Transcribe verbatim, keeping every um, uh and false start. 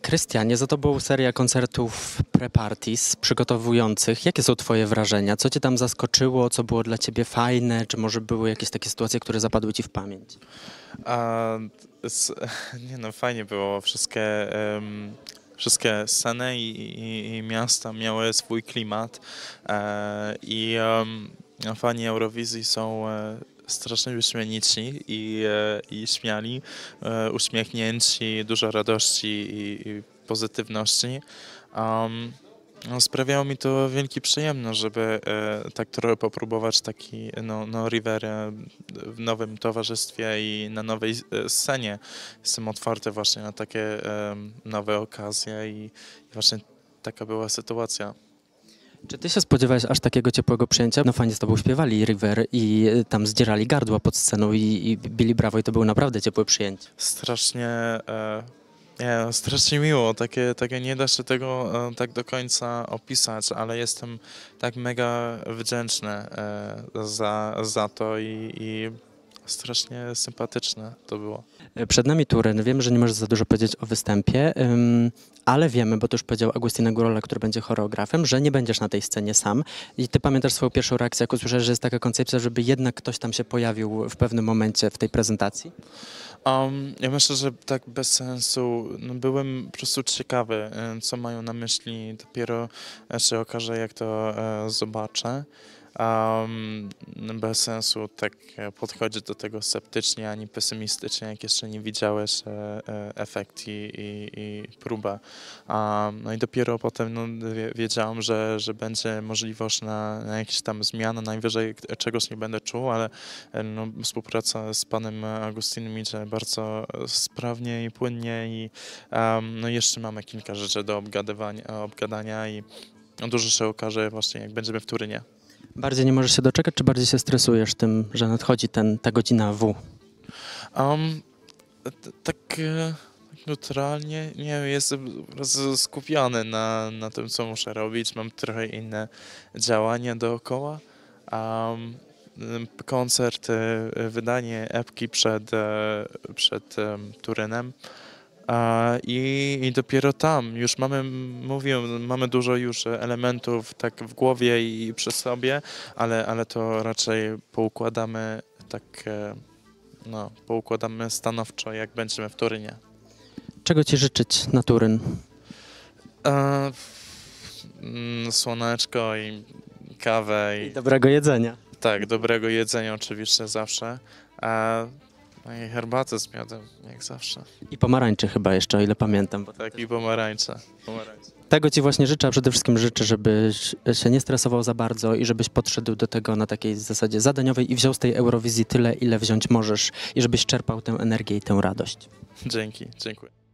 Krystianie, za tobą seria koncertów pre-parties przygotowujących. Jakie są twoje wrażenia? Co cię tam zaskoczyło? Co było dla ciebie fajne? Czy może były jakieś takie sytuacje, które zapadły ci w pamięć? A, s, nie no, fajnie było. Wszystkie, um, wszystkie sceny i, i, i miasta miały swój klimat. E, I um, fani Eurowizji są e, strasznie wyśmienici i, e, i śmiali, e, uśmiechnięci, dużo radości i, i pozytywności. Um, No, sprawiało mi to wielki przyjemność, żeby e, tak trochę popróbować taki no, no, River e, w nowym towarzystwie i na nowej e, scenie. Jestem otwarty właśnie na takie e, nowe okazje i, i właśnie taka była sytuacja. Czy ty się spodziewałeś aż takiego ciepłego przyjęcia? No fani z tobą śpiewali River i y, tam zdzierali gardła pod sceną i, i bili brawo i to było naprawdę ciepłe przyjęcie. Strasznie, e, nie, no, strasznie miło, takie, takie nie da się tego e, tak do końca opisać, ale jestem tak mega wdzięczny e, za, za to i, i strasznie sympatyczne to było. Y, Przed nami Turyn. Wiem, że nie możesz za dużo powiedzieć o występie, ym, ale wiemy, bo to już powiedział Agustina Gurola, który będzie choreografem, że nie będziesz na tej scenie sam. I ty pamiętasz swoją pierwszą reakcję, jak usłyszałeś, że jest taka koncepcja, żeby jednak ktoś tam się pojawił w pewnym momencie w tej prezentacji? Um, ja myślę, że tak bez sensu. No, byłem po prostu ciekawy, e, co mają na myśli. Dopiero e, się okaże, jak to e, zobaczę. Um, bez sensu tak e, podchodzić do tego sceptycznie ani pesymistycznie, jak jeszcze nie widziałeś e, e, efekt i, i, i próbę. Um, no i dopiero potem no, wie- wiedziałem, że, że będzie możliwość na, na jakieś tam zmiany. Najwyżej czegoś nie będę czuł, ale e, no, współpraca z panem Agustinem idzie bardzo sprawnie i płynnie i um, no jeszcze mamy kilka rzeczy do obgadywania, obgadania i no, dużo się okaże właśnie, jak będziemy w Turynie. Bardziej nie możesz się doczekać, czy bardziej się stresujesz tym, że nadchodzi ten, ta godzina W? Um, t- tak e, neutralnie, nie wiem, jestem po prostu skupiony na, na tym, co muszę robić. Mam trochę inne działania dookoła. Um, koncert, e, wydanie epki przed, e, przed em, Turynem. A, i, I dopiero tam już mamy, mówię, mamy dużo już elementów tak w głowie i przy sobie, ale, ale to raczej poukładamy tak, e, no, poukładamy stanowczo, jak będziemy w Turynie. Czego ci życzyć na Turyn? E, mm, Słoneczko i kawę i Dobrego jedzenia. tak, dobrego jedzenia oczywiście zawsze. A, no i herbatę z miodem, jak zawsze. I pomarańczy chyba jeszcze, o ile pamiętam. Bo Tak, i pomarańcze. pomarańcze. tego ci właśnie życzę, a przede wszystkim życzę, żebyś się nie stresował za bardzo i żebyś podszedł do tego na takiej zasadzie zadaniowej i wziął z tej Eurowizji tyle, ile wziąć możesz i żebyś czerpał tę energię i tę radość. Dzięki, dziękuję.